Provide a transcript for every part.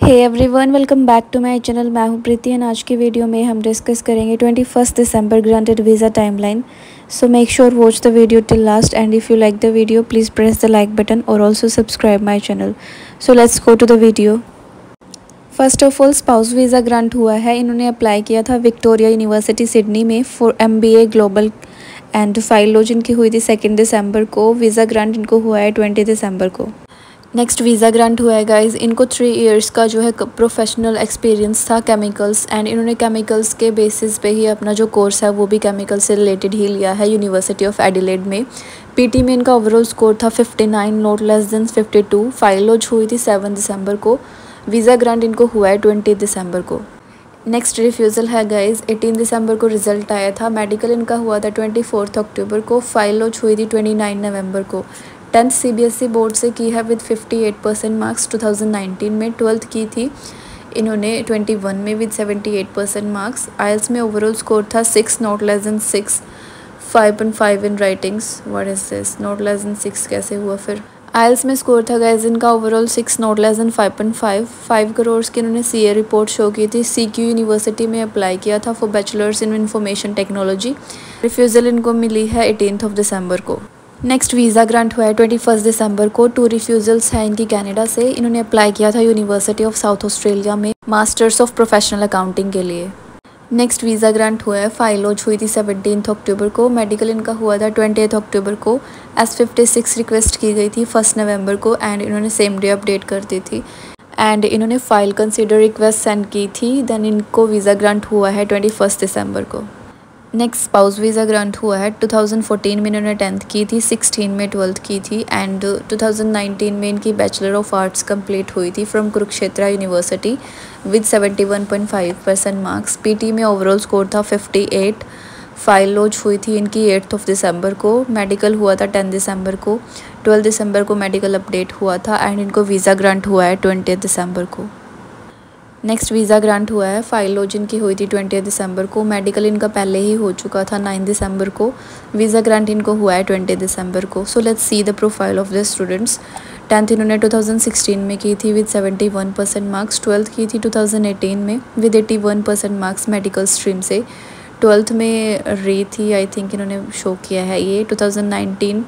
Hey everyone, welcome back to my channel. मैं हूं प्रीति and आज की वीडियो में हम डिस्कस करेंगे 21 दिसंबर granted visa timeline. So make sure watch the video till last end if you like the video please press the like button और also subscribe my channel. So let's go to the video. First of all spouse visa grant हुआ है। इन्होंने apply किया था Victoria university Sydney में for MBA global and file launch इनकी हुई थी 2 दिसंबर को। वीज़ा ग्रांट इनको हुआ है 20 दिसंबर को। नेक्स्ट वीज़ा ग्रांट हुआ है गाइज़ इनको 3 इयर्स का जो है प्रोफेशनल एक्सपीरियंस था केमिकल्स एंड इन्होंने केमिकल्स के बेसिस पे ही अपना जो कोर्स है वो भी केमिकल से रिलेटेड ही लिया है यूनिवर्सिटी ऑफ एडिलेड में। पीटी में इनका ओवरऑल स्कोर था 59 not less than 52। File launch हुई थी 7 दिसंबर को। वीज़ा ग्रांट इनको हुआ है 20 दिसंबर को। नेक्स्ट रिफ्यूज़ल है गाइज़ 18 दिसंबर को रिजल्ट आया था। मेडिकल इनका हुआ था 24 अक्टूबर को। फाइल लॉन्च हुई थी 29 नवंबर को। 10th CBSE बोर्ड से की है विद 58% मार्क्स 2019 में। 12th की थी इन्होंने 21 में विद 78% मार्क्स। आइल्स में ओवरऑल स्कोर था 6 not less than 6, 5.5 in writings. What is this, not less than 6 कैसे हुआ फिर। आइल्स में स्कोर था गाइज इनका overall 6 not less than 5.5। 5 crore की इन्होंने CA रिपोर्ट शो की थी। CQ यूनिवर्सिटी में अप्लाई किया था for bachelors in information technology. Refusal इनको मिली है 18 दिसंबर को। नेक्स्ट वीज़ा ग्रांट हुआ है 21 दिसंबर को। 2 रिफ्यूज़ल्स हैं इनकी कनाडा से। इन्होंने अप्लाई किया था यूनिवर्सिटी ऑफ साउथ ऑस्ट्रेलिया में मास्टर्स ऑफ प्रोफेशनल अकाउंटिंग के लिए। नेक्स्ट वीज़ा ग्रांट हुआ है। फाइल लॉन्च हुई थी 17 अक्टूबर को। मेडिकल इनका हुआ था 20 अक्टूबर को। S56 रिक्वेस्ट की गई थी 1 नवंबर को एंड इन्होंने सेम डे अपडेट कर दी थी एंड इन्होंने फाइल कंसिडर रिक्वेस्ट सेंड की थी। देन इनको वीज़ा ग्रांट हुआ है 21 दिसंबर को। नेक्स्ट स्पाउस वीज़ा ग्रांट हुआ है 2014 में इन्होंने 10th की थी, 16 में 12th की थी एंड 2019 में इनकी बैचलर ऑफ आर्ट्स कंप्लीट हुई थी from Kurukshetra university with 71.5% marks. PT में ओवरऑल स्कोर था 58। फाइल लॉन्च हुई थी इनकी 8 दिसंबर को। मेडिकल हुआ था 10 दिसंबर को। 12 दिसंबर को मेडिकल अपडेट हुआ था एंड इनको वीज़ा ग्रांट हुआ है 20 दिसंबर को। नेक्स्ट वीज़ा ग्रांट हुआ है। फाइल लॉन्च इनकी हुई थी 20 दिसंबर को। मेडिकल इनका पहले ही हो चुका था 9 दिसंबर को। वीज़ा ग्रांट इनको हुआ है 20 दिसंबर को। So let's see the profile of the students. 10th इन्होंने 2016 में की थी विद 71% मार्क्स। 12th की थी 2018 में विद 81% मार्क्स मेडिकल स्ट्रीम से। 12th में री थी, आई थिंक इन्होंने शो किया है ये 2019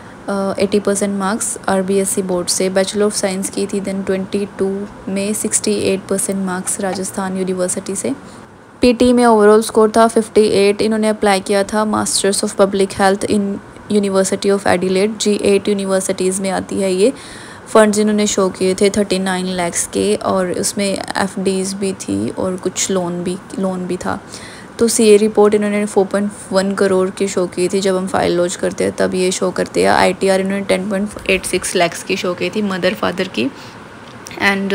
80% मार्क्स RBSE बोर्ड से। बैचलर ऑफ साइंस की थी देन 22 में 68% मार्क्स राजस्थान यूनिवर्सिटी से। पीटी में ओवरऑल स्कोर था 58। इन्होंने अप्लाई किया था masters of public health in university of Adelaide. G8 universities में आती है ये। फंड्स इन्होंने शो किए थे 39 लाख के और उसमें FDs भी थी और कुछ लोन भी था। तो CA रिपोर्ट इन्होंने 4.1 करोड़ की शो की थी। जब हम फाइल लॉन्च करते हैं तब ये शो करते हैं। ITR इन्होंने 10.86 लाख की शो की थी मदर फादर की एंड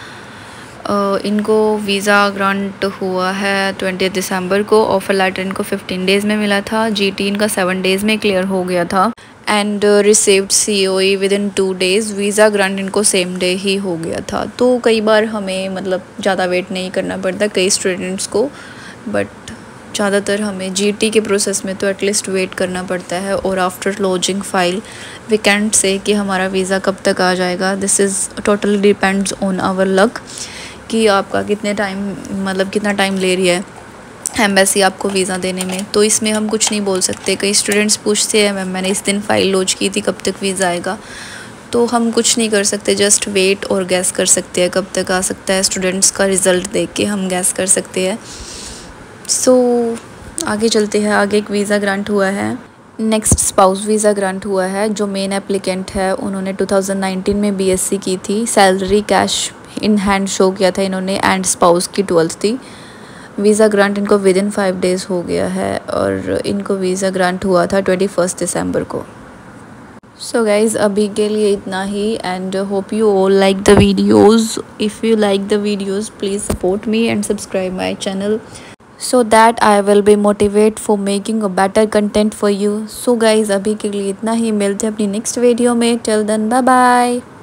इनको वीज़ा ग्रांट हुआ है 20 दिसंबर को। ऑफर लेटर इनको 15 डेज़ में मिला था। GT इनका 7 डेज़ में क्लियर हो गया था and received COE within 2 days. Visa grant इनको सेम डे ही हो गया था। तो कई बार हमें मतलब ज़्यादा वेट नहीं करना पड़ता कई स्टूडेंट्स को, बट ज़्यादातर हमें GT के प्रोसेस में तो एटलीस्ट वेट करना पड़ता है। और after lodging file we can't say कि हमारा वीज़ा कब तक आ जाएगा। This is totally depends on our luck कि आपका कितना टाइम ले रही है एम्बेसी आपको वीज़ा देने में। तो इसमें हम कुछ नहीं बोल सकते। कई स्टूडेंट्स पूछते हैं मैम मैंने इस दिन फ़ाइल लॉन्च की थी, कब तक वीज़ा आएगा। तो हम कुछ नहीं कर सकते, जस्ट वेट और गैस कर सकते हैं कब तक आ सकता है। स्टूडेंट्स का रिज़ल्ट देख के हम गैस कर सकते हैं। सो आगे चलते हैं। आगे एक वीज़ा ग्रांट हुआ है। नेक्स्ट स्पाउस वीज़ा ग्रांट हुआ है। जो मेन एप्लीकेंट है उन्होंने 2019 में BSc की थी। Salary cash in hand show किया था इन्होंने एंड स्पाउस की 12th थी। वीज़ा ग्रांट इनको विद इन 5 डेज़ हो गया है और इनको वीज़ा ग्रांट हुआ था 21 दिसंबर को। सो गाइज़ अभी के लिए इतना ही and hope you all like the videos. If you like the videos please support me and subscribe my channel so that I will be motivated for making a better content for you. So guys अभी के लिए इतना ही, मिलते हैं अपनी next video में। Till then bye bye.